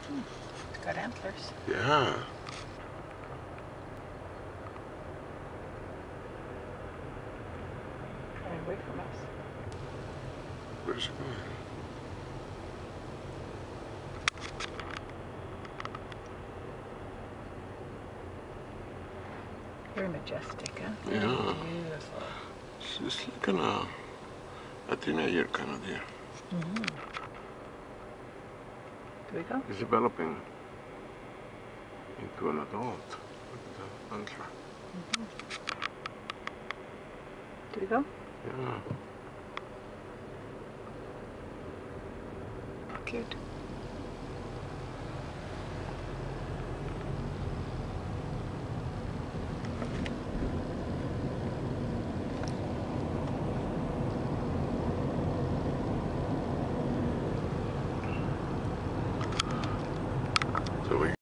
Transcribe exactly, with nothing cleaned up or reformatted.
Hmm. It's got antlers. Yeah. Running away from us. Where's it going? Very majestic, huh? Yeah. Beautiful. She's like an, uh, a teenager kind of deer. Mm-hmm. Do we go? He's developing into an adult. Look at the antler. Mm-hmm. Do we go? Yeah. Cute. So we